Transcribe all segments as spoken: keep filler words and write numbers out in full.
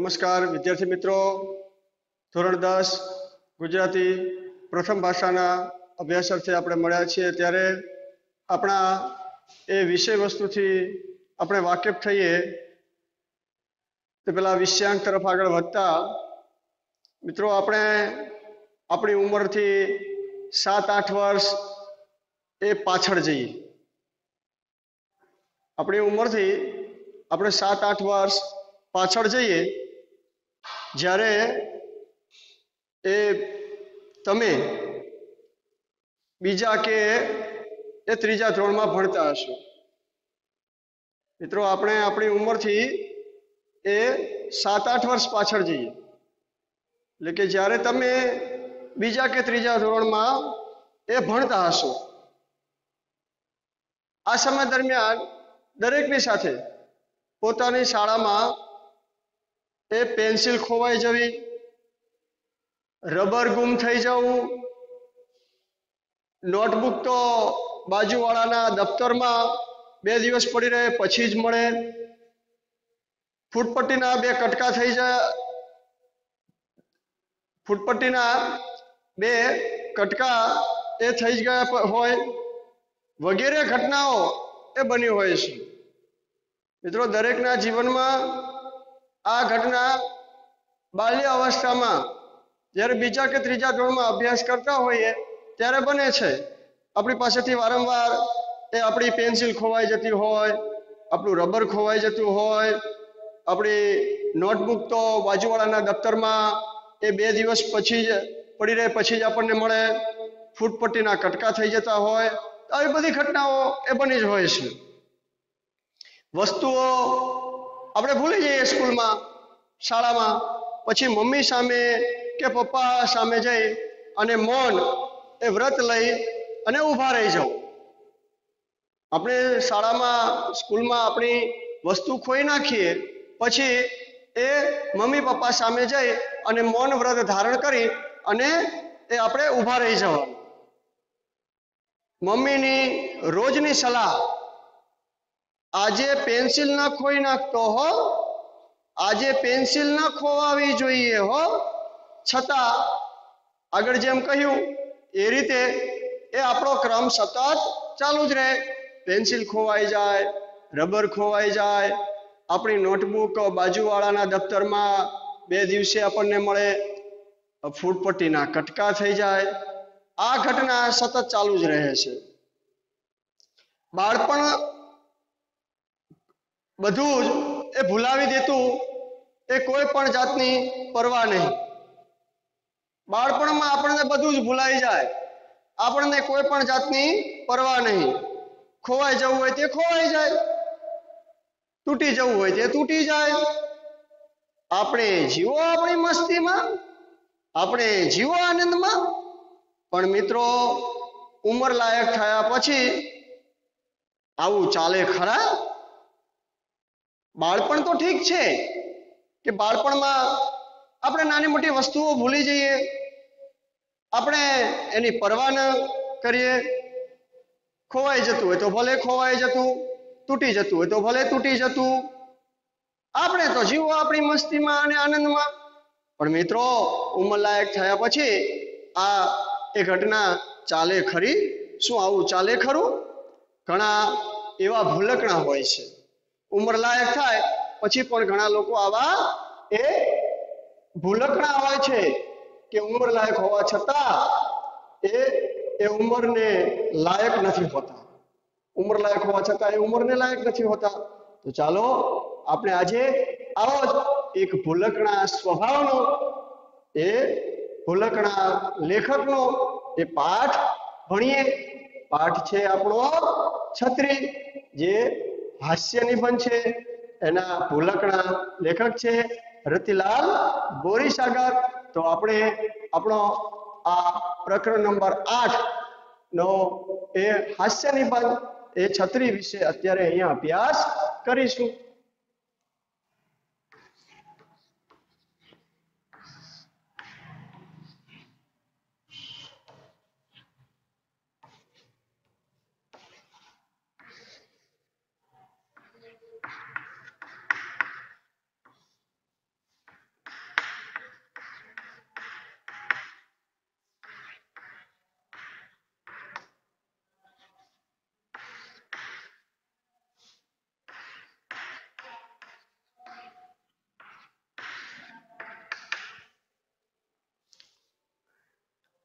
નમસ્કાર વિદ્યાર્થી મિત્રો, ધોરણ દસ ગુજરાતી પ્રથમ ભાષાના અભ્યાસાર્થી આપણે મળ્યા છીએ ત્યારે આપણા એ વિષય વસ્તુથી આપણે વાકેફ થઈએ તે પેલા વિષયાંક તરફ આગળ વધતા મિત્રો આપણે આપણી ઉંમરથી સાત આઠ વર્ષ એ પાછળ જઈએ. આપણી ઉંમરથી આપણે સાત આઠ વર્ષ પાછળ જઈએ જ્યારે એ તમે બીજા કે એ ત્રીજા ધોરણમાં ભણતા હશો. મિત્રો આપણે આપણી ઉંમરથી એ સાત આઠ વર્ષ પાછળ જઈએ એટલે કે જ્યારે તમે બીજા કે ત્રીજા ધોરણમાં એ ભણતા હશો. આ સમય દરમિયાન દરેકની સાથે પોતાની શાળામાં એ પેન્સિલ ખોવાઈ જવી, રબર ગુમ થઈ જવું, નોટબુક તો બાજુવાળાના દફતરમાં બે દિવસ પડી રહે પછી જ મળે, ફૂટપટ્ટીના બે કટકા થઈ જાય, ફૂટપટ્ટીના બે કટકા એ થઈ જ ગયા હોય વગેરે ઘટનાઓ એ બની હોય છે. મિત્રો દરેકના જીવનમાં આ ઘટના બાલ્ય અવસ્થામાં જ્યારે બીજા કે ત્રીજા ધોરણમાં અભ્યાસ કરતા હોઈએ ત્યારે બને છે. આપણી પાસેથી વારંવાર એ આપણી પેન્સિલ ખોવાઈ જતી હોય, આપણું રબર ખોવાઈ જતું હોય, આપણી નોટબુક તો બાજુવાળાના દફતરમાં એ બે દિવસ પછી જ પડી રહે પછી જ આપણને મળે, ફૂટપટ્ટીના કટકા થઈ જતા હોય, આવી બધી ઘટનાઓ એ બની જ હોય છે. વસ્તુઓ આપણે ભૂલી જઈએ સ્કૂલમાં, શાળામાં, પછી મમ્મી સામે કે પપ્પા સામે જઈ અને મૌન એ વ્રત લઈ અને ઊભા રહી જાઓ. આપણે શાળામાં સ્કૂલમાં આપણી વસ્તુ ખોઈ નાખીએ પછી એ મમ્મી પપ્પા સામે જઈ અને મૌન વ્રત ધારણ કરી અને એ આપણે ઊભા રહી જવાનું. મમ્મીની રોજની સલાહ, આજે પેન્સિલ ના ખોઈ નાખતો હો, આજે પેન્સિલ ના ખોવાવી જોઈએ હો, છતાં આગળ જેમ કહ્યું એ રીતે એ આપણો ક્રમ સતત ચાલુ જ રહે. પેન્સિલ ખોવાઈ જાય, રબર ખોવાઈ જાય, આપણી નોટબુક બાજુવાળાના દફતરમાં બે દિવસે આપણને મળે, ફૂટપટ્ટીના કટકા થઈ જાય, આ ઘટના સતત ચાલુ જ રહે છે. બાળપણ બધું જ એ ભૂલાવી દેતું, એ કોઈ પણ જાતની પરવા નહીં. બાળપણમાં આપણને બધું જ ભૂલાઈ જાય, આપણને કોઈ પણ જાતની પરવા નહીં. ખોવાઈ જવું હોય તે ખોવાઈ જાય, તૂટી જવું હોય તે તૂટી જાય. આપણે જીવો આપણી મસ્તીમાં, આપણે જીવો આનંદમાં. પણ મિત્રો ઉંમર લાયક થયા પછી આવું ચાલે ખરા? બાળપણ તો ઠીક છે કે બાળપણમાં આપણે નાની મોટી વસ્તુઓ ભૂલી જઈએ, આપણે એની પરવા ન કરીએ. ખોવાઈ જતું હોય તો ભલે ખોવાઈ જતું, તૂટી જતું હોય તો ભલે તૂટી જતું, આપણે તો જીવો આપણી મસ્તીમાં અને આનંદમાં. પણ મિત્રો ઉંમર લાયક થયા પછી આ એ ઘટના ચાલે ખરી? શું આવું ચાલે ખરું? ઘણા એવા ભૂલકણા હોય છે. ઉંમર લાયક થાય પછી પણ ઘણા લોકો આવા એ ભૂલકણા હોય છે કે ઉંમર લાયક હોવા છતાં એ એ ઉંમરને લાયક નથી હોતા. ઉંમર લાયક હોવા છતાં એ ઉંમરને લાયક નથી હોતા. તો ચાલો આપણે આજે આવો જ એક ભૂલકણા સ્વભાવનો, એ ભૂલકણા લેખકનો એ પાઠ ભણીએ. પાઠ છે આપણો છત્રી, જે હાસ્ય નિબંધ છે. એના ભૂલકણા લેખક છે રતિલાલ બોરીસાગર. તો આપણે આપણો આ પ્રકરણ નંબર આઠ નો એ હાસ્ય નિબંધ એ છત્રી વિશે અત્યારે અહીંયા અભ્યાસ કરીશું.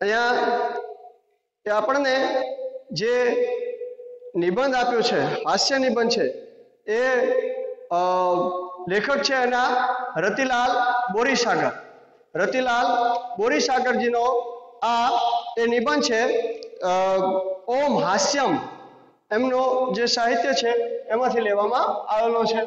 अहींया ए आपणने जे निबंध आप्यो छे हास्य निबंध छे ए अ लेखक छे एना रतिलाल बोरीसागर रतिलाल बोरीसागरजीनो आ ए निबंध छे ओम हास्यम एमनो जे साहित्य छे एमांथी लेवामां आवेलो छे।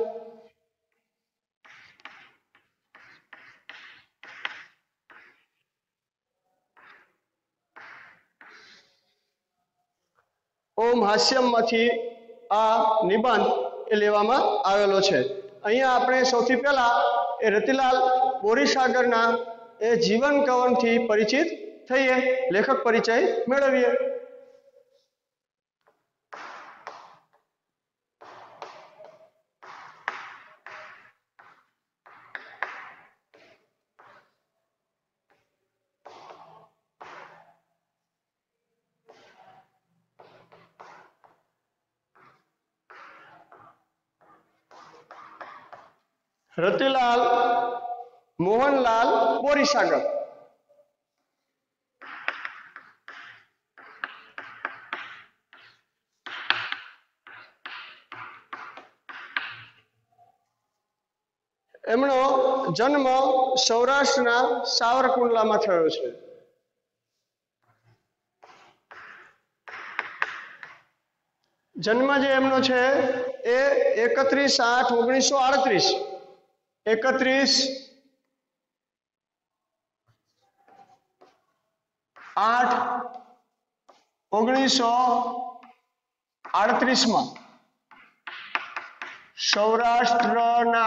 ओम हास्यम मांथी आ निबंध ए लेवामां आवेलो छे। अहींया आपणे सौथी पहेला ए रतिलाल बोरीसागरना ए जीवन कवनथी परिचित थईए, लेखक परिचय मेळवीए। रतिलाल मोहनलाल बोरीसागर एमनो जन्म सौराष्ट्रना सावरकुंडलामां थयो छे। जन्म जे एमनो छे ए एकत्रीस आठ ओगनीसो आड़तरीस एकत्रीस आठ ओगनीसो आड़तरीस में सौराष्ट्रना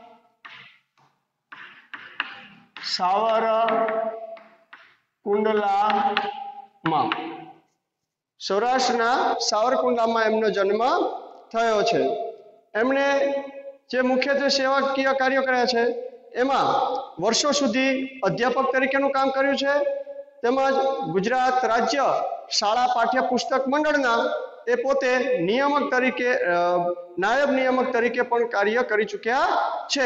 सावरकुंडलामां सौराष्ट्रना सावरकुंडलामां एमनो जन्म थयो छे। एमणे जे मुख्यत्वे सेवाकीय कार्यो कर्या छे एमां वर्षो सुधी अध्यापक तरीकेनुं काम कर्युं छे તેમજ ગુજરાત રાજ્ય શાળા પાઠ્યપુસ્તક મંડળના એ પોતે નિયામક તરીકે નાયબ નિયામક તરીકે પણ કાર્ય કરી ચૂક્યા છે।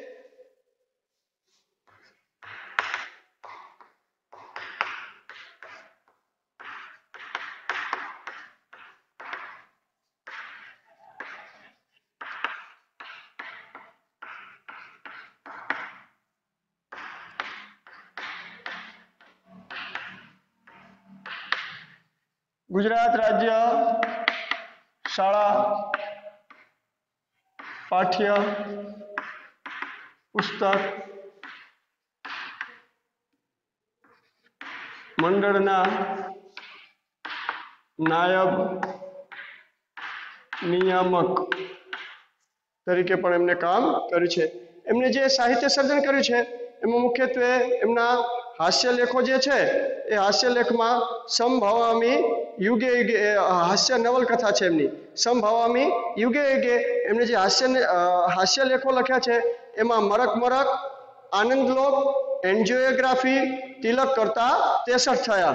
गुजरात राज्य शाला पाठ्य पुस्तक मंडळना नायब नियामक तरीके पण एमने काम कर्युं छे। एमने जे साहित्य सर्जन कर्युं छे एमां मुख्यत्वे एमना हास्य लेखो जे छे ए हास्य लेखमां संभवामी युगे युगे हास्य नवलकथा छे एमनी संभवामी युगे युगे एमने जे हास्य हास्य लेखो लख्या छे एमां मरक मरक आनंदलोक एन्जियोग्राफी तिलक करता तेसठ थया।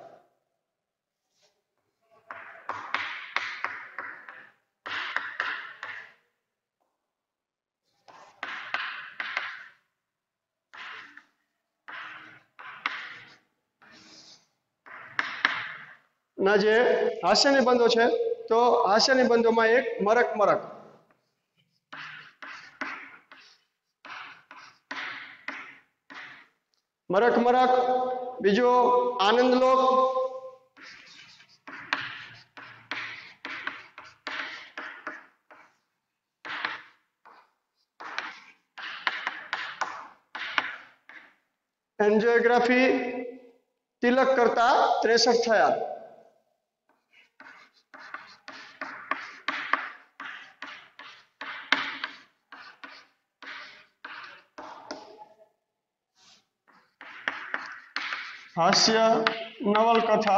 ना जे हास्य निबंधो छे तो हास्य निबंधों में एक मरक मरक मरक मरक बीजो आनंदलोक एन्जियोग्राफी तिलक करता त्रेसठ थया। हास्य नवलकथा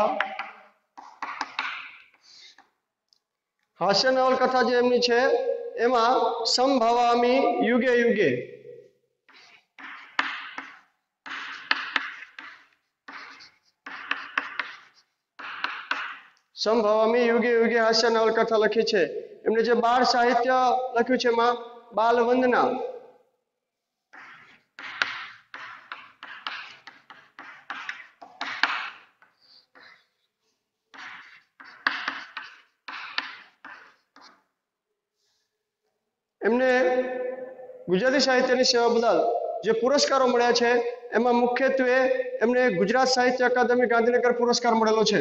हास्य नवलकथा जे एमनी छे एमां संभवामी युगे युगे संभवामी युगे युगे हास्य नवलकथा लखी छे। एमने जे बाल साहित्य लख्युं छे एमां बालवंदना એમને ગુજરાતી સાહિત્યની સેવા બદલ જે પુરસ્કારો મળ્યા છે એમાં મુખ્યત્વે એમને ગુજરાત સાહિત્ય અકાદમી ગાંધીનગર પુરસ્કાર મળેલો છે।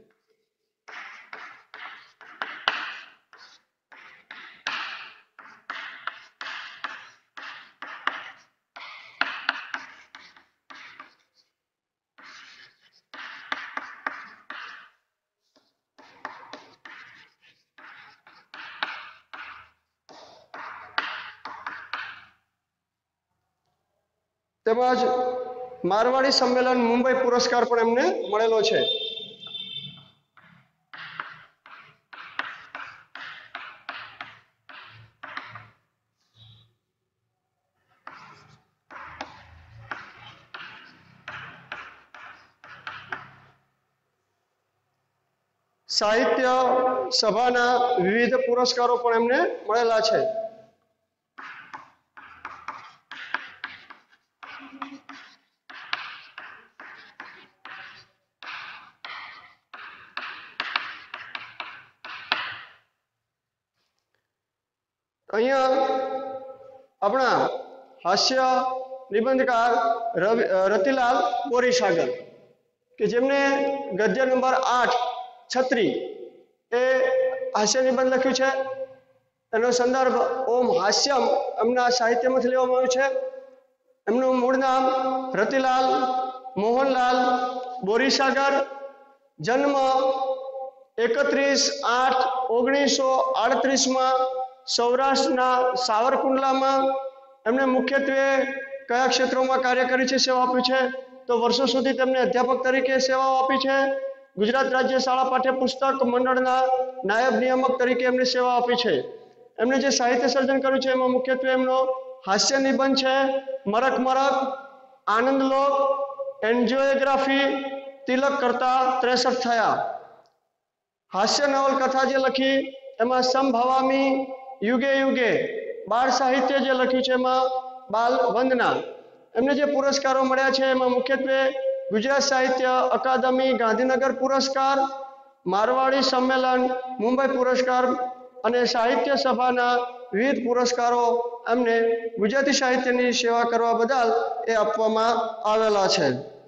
તેમજ મારવાડી સંમેલન મુંબઈ પુરસ્કાર પણ એમને મળેલો છે। સાહિત્ય સભાના વિવિધ પુરસ્કારો પણ એમને મળેલા છે। અહીંયા આપણા હાસ્ય નિબંધકાર રવિ રતિલાલ બોરીસાગર કે જેમને ગદ્ય નંબર આઠ છત્રી એ હાસ્ય નિબંધ લખ્યું છે। એનો સંદર્ભ ઓમ હાસ્યમ એમના સાહિત્યમાંથી લેવામાં આવ્યું છે। એમનું મૂળ નામ રતિલાલ મોહનલાલ બોરીસાગર, જન્મ એકત્રીસ આઠ ઓગણીસો આડત્રીસમાં સૌરાષ્ટ્રના સાવરકુંડલામાં। એમણે મુખ્યત્વે કયા ક્ષેત્રોમાં કાર્ય કરી છે, સેવા આપી છે, તો વર્ષો સુધી તેમને અધ્યાપક તરીકે સેવાઓ આપી છે। ગુજરાત રાજ્ય શાળા પાઠ્યપુસ્તક મંડળના નાયબ નિયામક તરીકે એમને સેવા આપી છે। એમણે જે સાહિત્ય સર્જન કર્યું છે એમાં મુખ્યત્વે એમનો હાસ્ય નિબંધ છે મરક મરક, આનંદલોક, એન્જિયોગ્રાફી, તિલક કરતા ત્રેસઠ થયા। હાસ્ય નવલકથા જે લખી એમાં સંભવામી, યુગે યુગે, બાળ સાહિત્ય જે લખ્યું છે એમાં બાલ વંદના। એમને જે પુરસ્કારો મળ્યા છે એમાં મુખ્યત્વે ગુજરાત સાહિત્ય અકાદમી ગાંધીનગર પુરસ્કાર, મારવાડી સંમેલન મુંબઈ પુરસ્કાર અને સાહિત્ય સભાના વિવિધ પુરસ્કારો એમને ગુજરાતી સાહિત્યની સેવા કરવા બદલ એ આપવામાં આવેલા છે।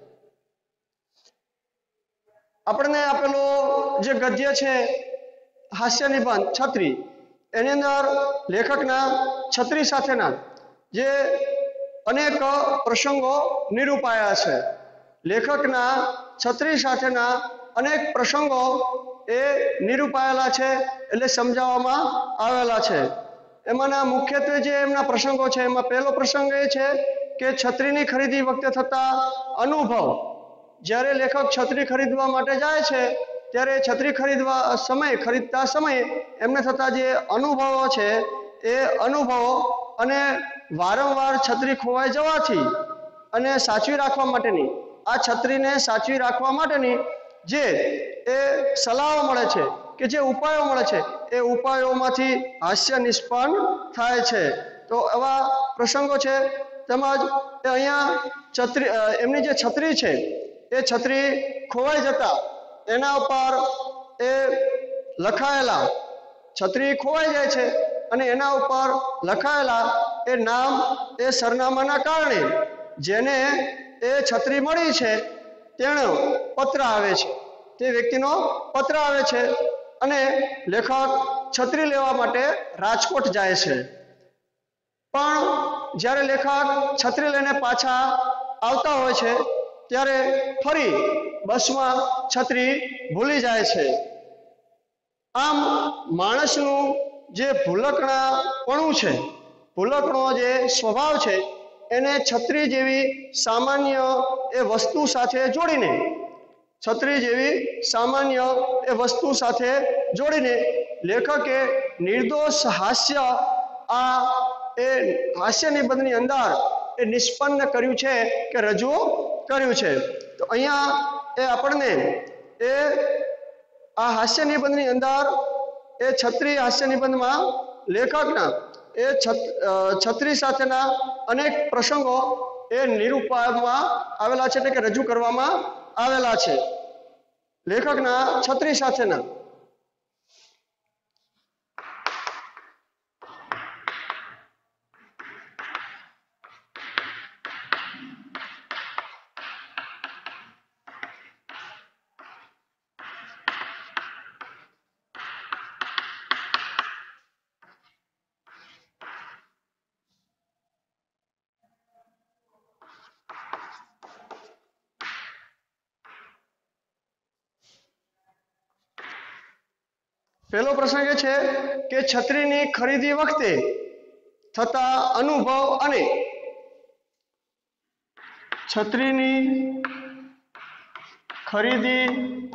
આપણને આપેલો જે ગદ્ય છે હાસ્ય નિબંધ છત્રી, એની અંદર લેખકના છત્રી સાથેના જે અનેક પ્રસંગો નિરૂપાયા છે। લેખકના છત્રી સાથેના અનેક પ્રસંગો એ નિરૂપાયેલા છે એટલે સમજાવવામાં આવેલા છે। એમાંના મુખ્યત્વે જે એમના પ્રસંગો છે એમાં પહેલો પ્રસંગ એ છે કે છત્રીની ખરીદી વખતે થતા અનુભવ। જ્યારે લેખક છત્રી ખરીદવા માટે જાય છે ત્યારે છત્રી ખરીદવા સમય ખરીદતા સમયે એમને થતા જે અનુભવો છે એ અનુભવો અને વારંવાર છત્રી ખોવાઈ જવાથી અને સાચવી રાખવા માટેની આ છત્રીને સાચવી રાખવા માટેની જે એ સલાહો મળે છે કે જે ઉપાયો મળે છે એ ઉપાયોમાંથી હાસ્ય નિષ્પન્ન થાય છે। તો એવા પ્રસંગો છે। તેમજ એ અહીંયા છત્રી એમની જે છત્રી છે એ છત્રી ખોવાઈ જતા એના ઉપર એ લખાયેલા છત્રી ખોવાઈ જાય છે અને એના ઉપર લખાયેલા એ નામ એ સરનામાના કારણે જેને એ છત્રી મળી છે તેનો પત્ર આવે છે, તે વ્યક્તિનો પત્ર આવે છે અને લેખક છત્રી લેવા માટે રાજકોટ જાય છે। પણ જ્યારે લેખક છત્રી લઈને પાછા આવતા હોય છે ત્યારે ફરી બસમાં છત્રી ભૂલી જાય છે। આમ માણસનું જે ભૂલકણાપણું છે, ભૂલકણો જે સ્વભાવ છે એને છત્રી જેવી સામાન્ય એ વસ્તુ સાથે જોડીને છત્રી જેવી સામાન્ય એ વસ્તુ સાથે જોડીને લેખકે નિર્દોષ હાસ્ય આ એ હાસ્ય નિબંધની અંદર એ નિષ્પન્ન કર્યું છે કે રજૂ કર્યું છે। તો અહીંયા એ આપણને એ આ હાસ્ય નિબંધની અંદર એ છત્રી હાસ્ય નિબંધમાં લેખકના એ છત્રી સાથેના અનેક પ્રસંગો એ નિરૂપવામાં આવેલા છે એટલે કે રજૂ કરવામાં આવેલા છે લેખકના છત્રી સાથેના। પહેલો પ્રસંગ એ છે કે છત્રીની ખરીદી વખતે થતા અનુભવ અને છત્રીની ખરીદી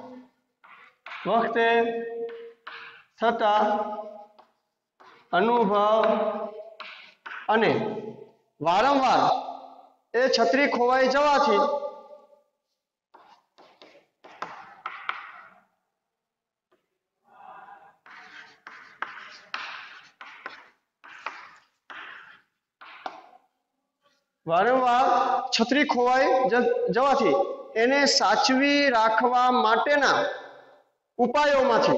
વખતે થતા અનુભવ અને વારંવાર એ છત્રી ખોવાઈ જવાથી વારંવાર છત્રી ખોવાઈ જવાથી એને સાચવી રાખવા માટેના ઉપાયોમાંથી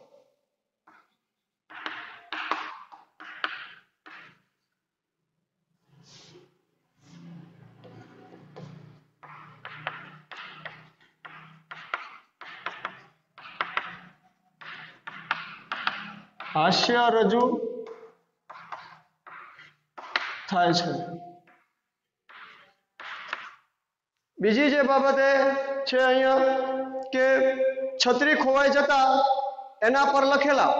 હાસ્ય રજૂ થાય છે। બીજી જે બાબતે છે અહીંયા કે છત્રી ખોવાઈ જતા એના પર લખેલા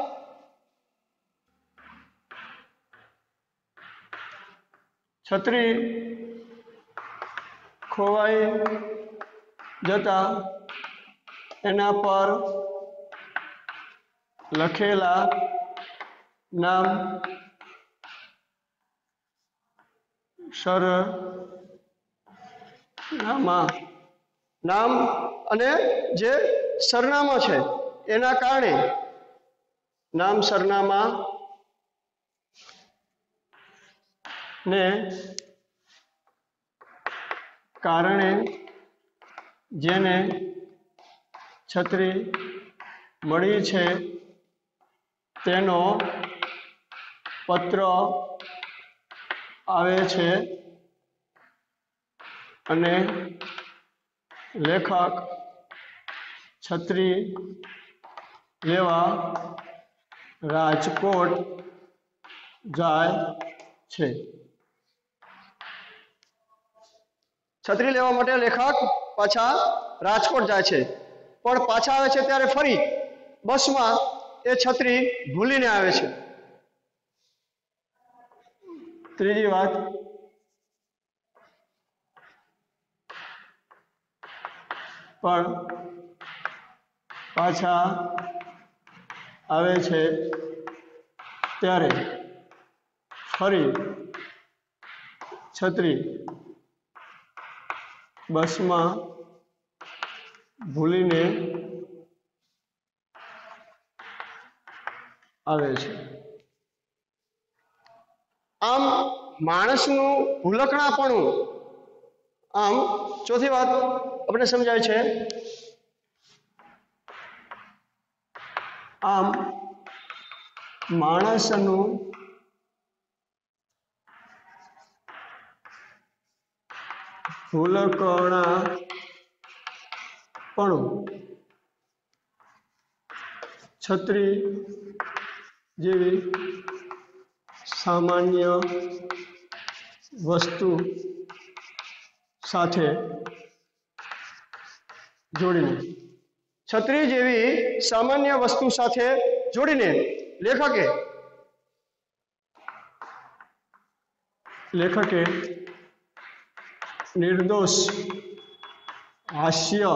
છત્રી ખોવાઈ જતા એના પર લખેલા નામ સરનામા નામ અને જે સરનામા છે એના કારણે નામ સરનામા ને કારણે જેને છત્રી મળી છે તેનો પત્ર આવે છે અને લેખક છત્રી લેવા રાજકોટ જાય છે। છત્રી લેવા માટે લેખક પાછા રાજકોટ જાય છે, પણ પાછા આવે છે ત્યારે ફરી બસમાં એ છત્રી ભૂલીને આવે છે। ત્રીજી વાત, પણ પાછા આવે છે ત્યારે ફરી છત્રી બસમાં ભૂલીને આવે છે। આમ માણસનું ભૂલકણાપણું, આમ ચોથી વાત આપણે સમજાય છે, આમ માણસનું ભૂલકણાપણું છત્રી જેવી સામાન્ય વસ્તુ સાથે જોડીને છત્રી જેવી સામાન્ય વસ્તુ સાથે જોડીને લેખકે લેખકે નિર્દોષ હાસ્ય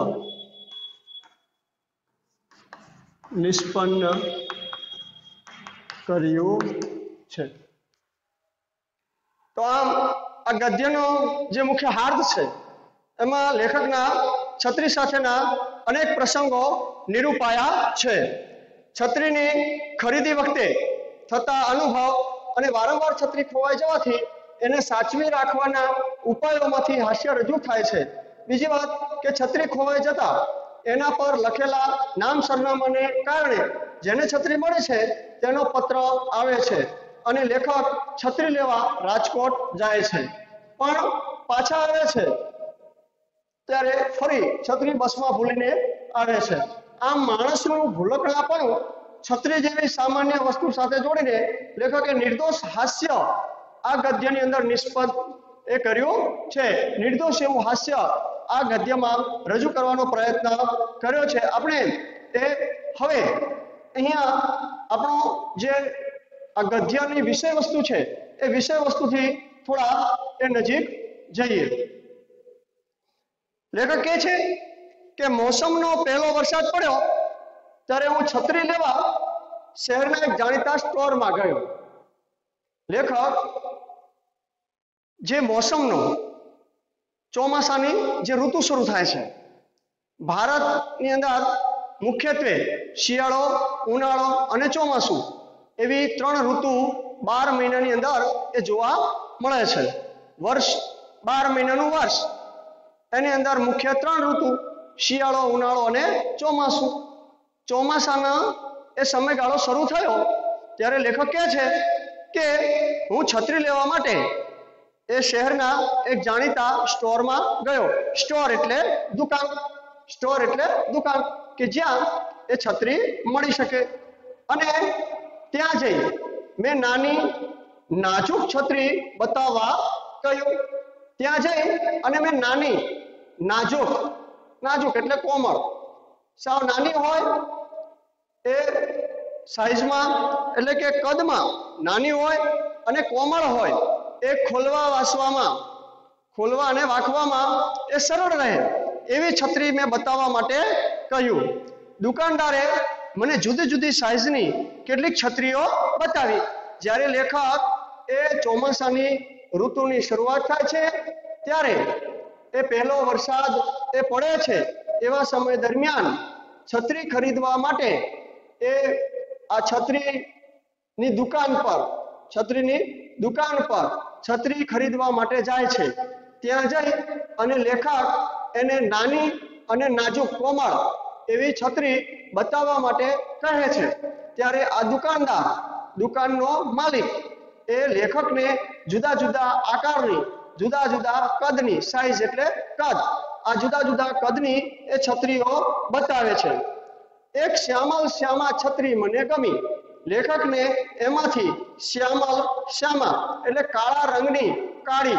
નિષ્પન્ન કર્યું છે। તો આમ આ ગદ્યનો જે મુખ્ય હાર્દ છે એમાં લેખકના છત્રી સાથેના અનેક પ્રસંગો નિરૂપાયા છે। છત્રીની ખરીદી વખતે થતા અનુભવ અને વારંવાર છત્રી ખોવાઈ જવાથી એને સાચવી રાખવાના ઉપાયોમાંથી હાસ્ય રજૂ થાય છે। બીજી વાત કે છત્રી ખોવાઈ જતા એના પર લખેલા નામ સરનામાને કારણે જેને છત્રી મળે છે તેનો પત્ર આવે છે અને લેખક છત્રી લેવા રાજકોટ જાય છે, પણ પાછા આવે છે ત્યારે ફરી છત્રી બસમાં ભૂલીને આવે છે। આમ માણસનું ભૂલકણાપણું છત્રી જેવી સામાન્ય વસ્તુ સાથે જોડીને લેખકે નિર્દોષ હાસ્ય આ ગદ્યની અંદર નિષ્પન્ન એ કર્યું છે। નિર્દોષ એવું હાસ્ય આ ગદ્યમાં રજૂ કરવાનો પ્રયત્ન કર્યો છે। આપણે એ હવે અહીંયા આપણો જે આ ગદ્યની વિષય વસ્તુ છે એ વિષય વસ્તુથી થોડા એ નજીક જઈએ। લેખક કહે છે કે મોસમનો પહેલો વરસાદ પડ્યો ત્યારે હું છત્રી લેવા શહેરના એક જાણીતા સ્ટોરમાં ગયો। લેખક જે મોસમનો ચોમાસાની જે ઋતુ શરૂ થાય છે ભારતની અંદર મુખ્યત્વે શિયાળો, ઉનાળો અને ચોમાસું એવી ત્રણ ઋતુ બાર મહિનાની અંદર એ જોવા મળે છે। વર્ષ બાર મહિનાનું વર્ષ એની અંદર મુખ્ય ત્રણ ઋતુ શિયાળો, ઉનાળો અને ચોમાસું। ચોમાસાના એ સમયગાળો શરૂ થયો ત્યારે લેખક કહે છે કે હું છત્રી લેવા માટે એ શહેરના એક જાણીતા સ્ટોરમાં ગયો। સ્ટોર એટલે દુકાન, સ્ટોર એટલે દુકાન કે જ્યાં એ છત્રી મળી શકે। અને ત્યાં જઈ મેં નાની નાજુક છત્રી બતાવવા કહ્યું। ત્યાં જઈ અને મેં નાની નાજુક, નાજુક એટલે કોમળ, સાવ નાની હોય એ સાઈઝમાં એટલે કે કદમાં નાની હોય અને કોમળ હોય, એ ખોલવા વાસવામાં, ખોલવા અને વાંકવામાં એ સરળ રહે એવી છત્રી મેં બતાવવા માટે કહ્યું। દુકાનદારે મને જુદી જુદી સાઈઝની કેટલીક છત્રીઓ બતાવી। જ્યારે લેખક એ ચોમાસાની ઋતુની શરૂઆત થાય છે ત્યારે એ પહેલો વરસાદ એ પડે છે એવા સમય દરમિયાન છત્રી ખરીદવા માટે એ આ છત્રીની દુકાન પર, છત્રીની દુકાન પર છત્રી ખરીદવા માટે જાય છે। ત્યાં જઈ અને લેખક એને નાની અને નાજુક કોમળ એવી છત્રી બતાવવા માટે કહે છે। ત્યારે આ દુકાનદાર, દુકાનનો માલિક એ લેખકને જુદા જુદા આકારની, જુદા જુદા કદની, સાઈઝ એટલે કદ, આ જુદા જુદા કદની એ છત્રીઓ બતાવે છે। એક શ્યામલ શ્યામા છત્રી મને ગમી। લેખકને એમાંથી શ્યામલ શ્યામા એટલે કાળા રંગની કાળી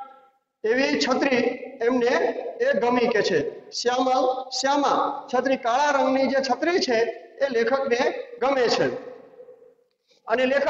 એવી છત્રી એમને એ ગમી કે છે। શ્યામલ શ્યામા છત્રી, કાળા રંગની જે છત્રી છે એ લેખકને ગમે છે અને લેખક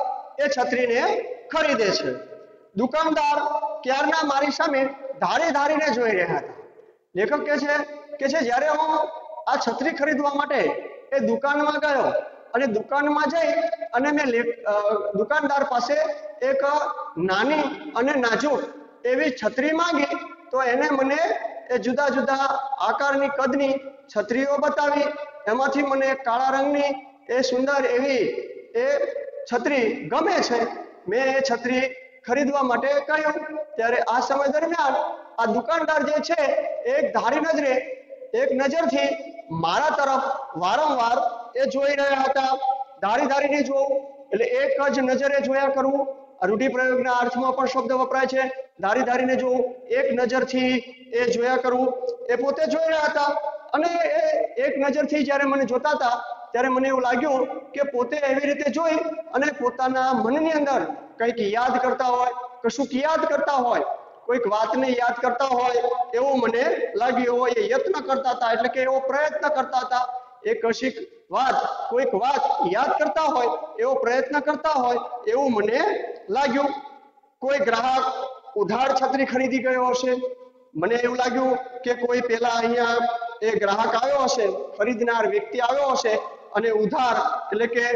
એ છત્રીને ખરીદે છે। દુકાનદાર ક્યારના મારી સામે ધારી ધારીને જોઈ રહ્યા હતા। લેખક કહે છે કે છે જ્યારે હું આ છત્રી ખરીદવા માટે એ દુકાનમાં ગયો અને દુકાનમાં જઈ અને મેં દુકાનદાર પાસે એક નાની અને નાજુક એવી છત્રી માંગી તો એને મને એ જુદા જુદા આકારની કદની છત્રીઓ બતાવી। એમાંથી મને કાળા રંગની એ સુંદર એવી એ છત્રી ગમે છે। મેં એ છત્રી ખરીદવા માટે કહ્યું। ત્યારે આ સમય દરમિયાન આ દુકાનદાર જે છે એક ધારી નજરે, એક નજરથી મારા તરફ વારંવાર એ જોઈ રહ્યા હતા। ધારી ધારીને જોવું એટલે એક જ નજરે જોયા કરવું, આ રૂઢિપ્રયોગના અર્થમાં પણ શબ્દ વપરાય છે। ધારી ધારીને જોવું, એક નજરથી એ જોયા કરવું, એ પોતે જોઈ રહ્યા હતા અને એ એક નજરથી જ્યારે મને જોતા હતા ત્યારે મને એવું લાગ્યું કે પોતે એવી રીતે જોઈ અને પોતાના મનની અંદર કંઈક યાદ કરતા હોય, કશુંક યાદ કરતા હોય, કોઈક વાતને યાદ કરતા હોય એવું મને લાગ્યું હોય। એ યત્ન કરતા હતા એટલે કે એવો પ્રયત્ન કરતા હતા, એ કશીક વાત, કોઈક વાત યાદ કરતા હોય એવો પ્રયત્ન કરતા હોય એવું મને લાગ્યું। કોઈ ગ્રાહક ઉધાર છત્રી ખરીદી ગયો હશે। મને એવું લાગ્યું કે કોઈ પેલા અહીંયા એ ગ્રાહક આવ્યો હશે, ખરીદનાર વ્યક્તિ આવ્યો હશે અને ઉધાર એટલે કે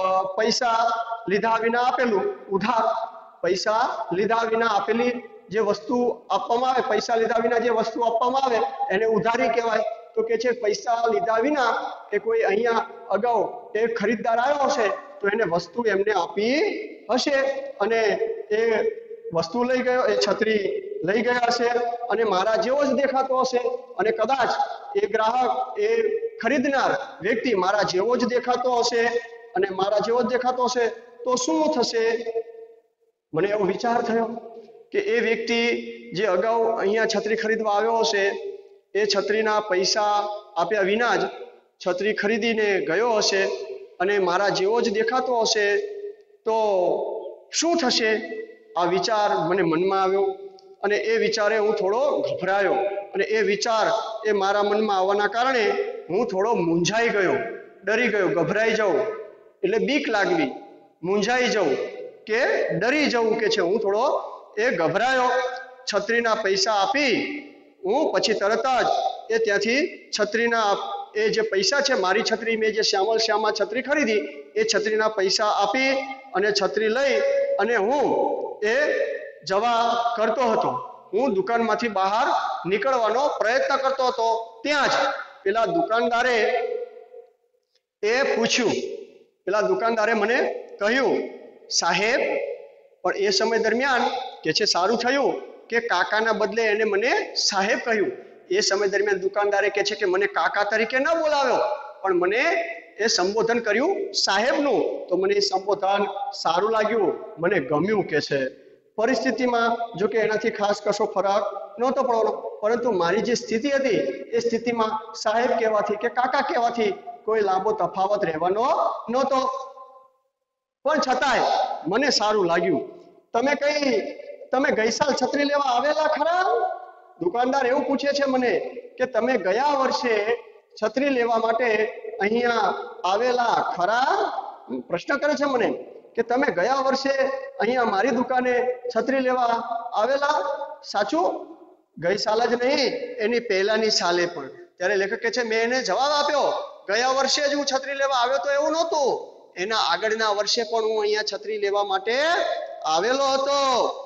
પૈસા લીધા વિના આપેલું, ઉધાર પૈસા લીધા વિના આપેલી જે વસ્તુ આપવામાં આવે, પૈસા લીધા વિના જે વસ્તુ આપવામાં આવે એને ઉધારી કહેવાય। તો કે છે પૈસા લીધા વિના કે કોઈ અહીંયા અગાઉ એક ખરીદદાર આવ્યો હશે તો એને વસ્તુ એમને આપી હશે અને એ વસ્તુ લઈ ગયો, એ છત્રી લઈ ગયા હશે અને મારા જેવો જ દેખાતો હશે અને કદાચ એ ગ્રાહક, એ ખરીદનાર વ્યક્તિ મારા જેવો જ દેખાતો હશે અને મારા જેવો જ દેખાતો હશે તો શું થશે? મને એવો વિચાર થયો કે એ વ્યક્તિ જે અગાઉ અહીંયા છત્રી ખરીદવા આવ્યો હશે એ છત્રીના પૈસા આપ્યા વિના જ છત્રી ખરીદીને ગયો હશે અને મારા જેવો જ દેખાતો હશે તો શું થશે? આ વિચાર મને મનમાં આવ્યો અને એ વિચારે હું થોડો ગભરાયો અને એ વિચાર એ મારા મનમાં આવવાના કારણે હું થોડો મૂંઝાઈ ગયો, ડરી ગયો, ગભરાઈ જાઉં એટલે બીક લાગવી, મૂંઝાઈ જવું કે ડરી જવું કે છે હું થોડો એ ગભરાયો, છત્રીના પૈસા આપી હું પછી તરત જ એ ત્યાંથી છત્રીના એ જે પૈસા છે, મારી છત્રી મેં જે શ્યામલ શ્યામમાં છત્રી ખરીદી એ છત્રીના પૈસા આપી અને છત્રી લઈ અને હું એ જવા કરતો હતો, હું દુકાનમાંથી બહાર નીકળવાનો પ્રયત્ન કરતો હતો, ત્યાં જ પેલા દુકાનદારે એ પૂછ્યું, પેલા દુકાનદારે મને કહ્યું, સાહેબ, પણ એ સમય દરમિયાન કે છે સારું થયું કે કાકાના બદલે એને મને સાહેબ કહ્યું. એ સમય દરમિયાન દુકાનદારે કહે છે કે મને કાકા તરીકે ન બોલાવ્યો, પણ મને એ સંબોધન કર્યું સાહેબનું, તો મને એ સંબોધન સારું લાગ્યું, મને ગમ્યું કે છે. પરિસ્થિતિમાં જો કે એનાથી ખાસ કશો ફરક નહોતો પડવાનો, પરંતુ મારી જે સ્થિતિ હતી એ સ્થિતિમાં સાહેબ કહેવાથી કે કાકા કહેવાથી કોઈ લાંબો તફાવત રહેવાનો નહોતો, પણ છતાંય મને સારું લાગ્યું. તમે કઈ તમે ગઈ સાલ છત્રી લેવા આવેલા ખરા? દુકાનદાર એવું પૂછે છે મને કે તમે ગયા વર્ષે છત્રી લેવા માટે અહીંયા આવેલા ખરા? પ્રશ્ન કરે છે મને કે તમે ગયા વર્ષે અહીંયા મારી દુકાને છત્રી લેવા આવેલા? સાચું? ગઈ સાલ જ નહીં, એની પહેલાની સાલે પણ. ત્યારે લેખક કહે છે મેં એને જવાબ આપ્યો, ગયા વર્ષે જ હું છત્રી લેવા આવ્યો તો એવું નહોતું, એના આગળના વર્ષે પણ હું અહીંયા છત્રી લેવા માટે આવેલો હતો.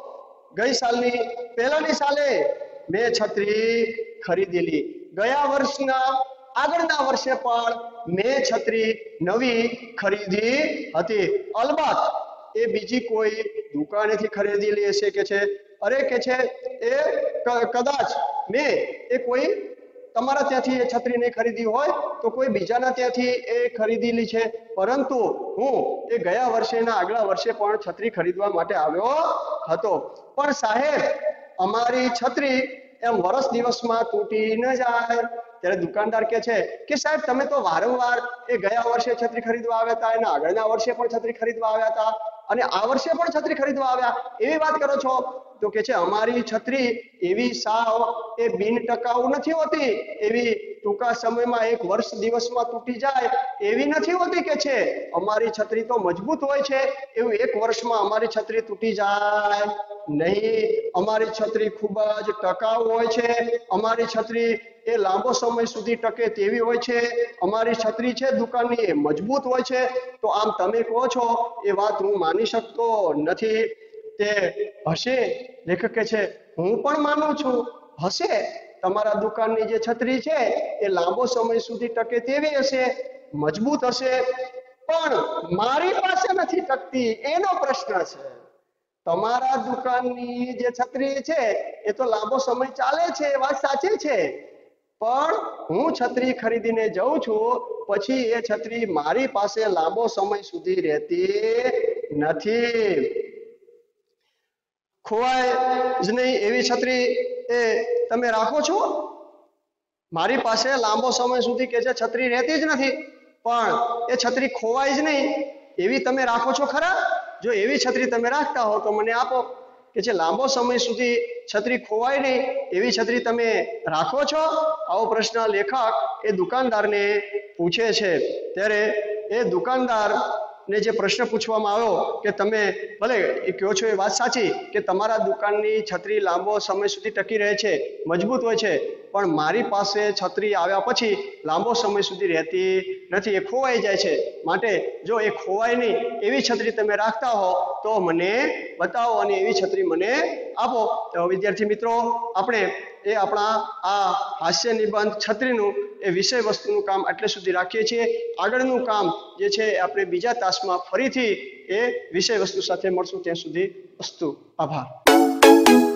ગઈ સાલની પહેલાની સાલે મેં છત્રી ખરીદેલી, ગયા વર્ષના આગળના વર્ષે પણ મેં છત્રી નવી ખરીદી હતી. અલબત્ત એ બીજી કોઈ દુકાનેથી ખરીદેલી હશે કે છે, અરે કે છે એ કદાચ મેં એ કોઈ તમારા ત્યાંથી એ છત્રી નહીં ખરીદી હોય તો કોઈ બીજાના ત્યાંથી એ ખરીદેલી છે, પરંતુ હું એ ગયા વર્ષેના આગલા વર્ષે પણ છત્રી ખરીદવા માટે આવ્યો હતો. પણ સાહેબ, અમારી છત્રી એમ વર્ષ દિવસમાં તૂટી ન જાય. ત્યારે દુકાનદાર કહે છે કે સાહેબ, તમે તો વારંવાર એ ગયા વર્ષે છત્રી ખરીદવા આવ્યા હતા, એના આગળના વર્ષે પણ છત્રી ખરીદવા આવ્યા હતા અને આ વર્ષે પણ છત્રી ખરીદવા આવ્યા, એવી વાત કરો છો. તો કે છે અમારી છત્રી એવી સાવ એ બિન ટકાઉ નથી હોતી, એવી ટૂંકા સમયમાં એક વર્ષ દિવસમાં તૂટી જાય એવી નથી હોતી કે છે. અમારી છત્રી તો મજબૂત હોય છે, એવું એક વર્ષમાં અમારી છત્રી તૂટી જાય નહીં. અમારી છત્રી ખૂબ જ ટકાઉ હોય છે, અમારી છત્રી એ લાંબો સમય સુધી ટકે તેવી હોય છે, અમારી છત્રી છે દુકાનની એ મજબૂત હોય છે. તો આમ તમે કહો છો એ વાત હું માની શકતો નથી. તે હશે, લેખક કહે છે હું પણ માનું છું, હશે, તમારા દુકાનની જે છત્રી છે એ લાંબો સમય સુધી ટકે તેવી હશે, મજબૂત હશે, પણ મારી પાસે નથી ટકતી એનો પ્રશ્ન છે. તમારા દુકાનની જે છત્રી છે એ તો લાંબો સમય ચાલે છે, વાત સાચી છે, પણ હું છત્રી ખરીદીને જઉં છું પછી એ છત્રી મારી પાસે લાંબો સમય સુધી રહેતી નથી. ખોવાય જ નહીં એવી છત્રી એ તમે રાખો છો? મારી પાસે લાંબો સમય સુધી કે છે છત્રી રહેતી જ નથી, પણ એ છત્રી ખોવાય જ નહીં એવી તમે રાખો છો ખરા? જો એવી છત્રી તમે રાખતા હો તો મને આપો. કે છે લાંબો સમય સુધી છત્રી ખોવાય નહીં એવી છત્રી તમે રાખો છો? આવો પ્રશ્ન લેખક એ દુકાનદારને પૂછે છે. ત્યારે એ દુકાનદાર ને જે પ્રશ્ન પૂછવામાં આવ્યો કે તમે ભલે એ કહો છો એ વાત સાચી કે તમારા દુકાનની છત્રી લાંબો સમય સુધી ટકી રહે છે, મજબૂત હોય છે, પણ મારી પાસે છત્રી આવ્યા પછી લાંબો સમય સુધી રહેતી નથી, એ ખોવાઈ જાય છે. માટે જો એ ખોવાય નહીં એવી છત્રી તમે રાખતા હો તો મને બતાવો અને એવી છત્રી મને આપો. તો વિદ્યાર્થી મિત્રો, આપણે એ આપણા આ હાસ્ય નિબંધ છત્રીનું એ વિષય વસ્તુનું કામ એટલે સુધી રાખીએ છીએ. આગળનું કામ જે છે આપણે બીજા તાસમાં ફરીથી એ વિષય વસ્તુ સાથે મળશું. ત્યાં સુધી અસ્તુ. આભાર.